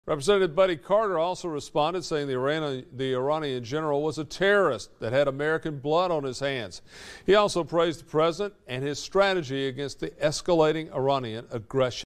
Representative Buddy Carter also responded, saying the Iranian general was a terrorist that had American blood on his hands. He also praised the president and his strategy against the escalating Iranian aggression.